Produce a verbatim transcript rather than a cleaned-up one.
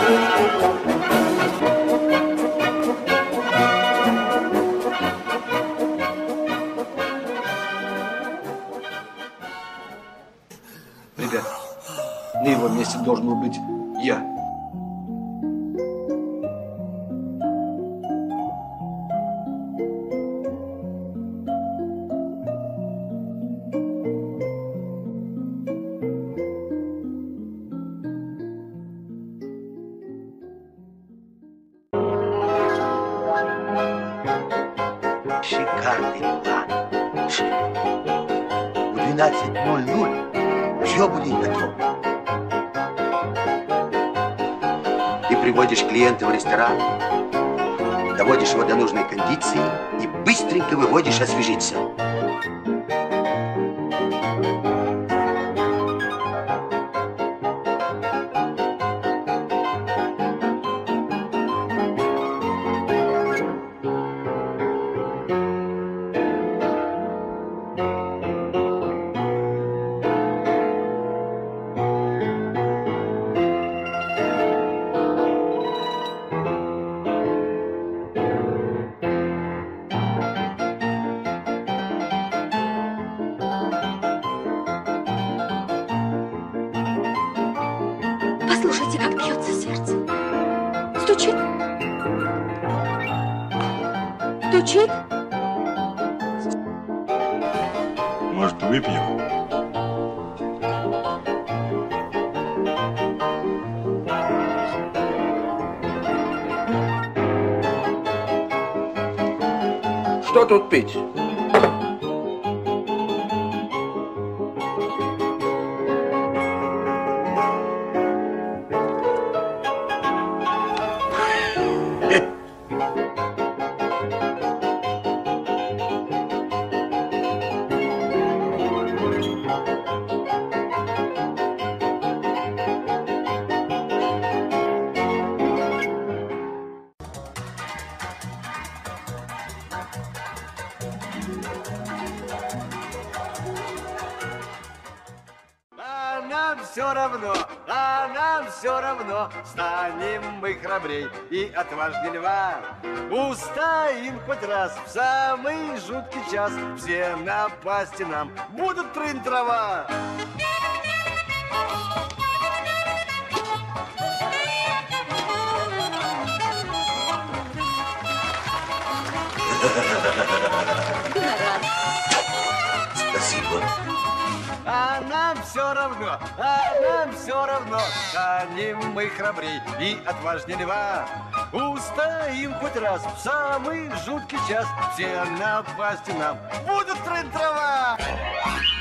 Ребят, на его месте должен был быть я. Шикарный план. В двенадцать ноль ноль все будет готово. Ты приводишь клиента в ресторан, доводишь его до нужной кондиции и быстренько выводишь освежиться. Послушайте, как бьется сердце. Стучит. Стучит. Может, выпьем? Что тут пить? А нам все равно, а нам все равно, станем мы храбрей и отважней льва. Устоим хоть раз в самый жуткий час, все напасти нам будут трын-трава. Спасибо. А нам все равно, а нам все равно, станем мы храбрей и отважней льва. Устоим хоть раз в самый жуткий час, все напасти нам будут трын-трава.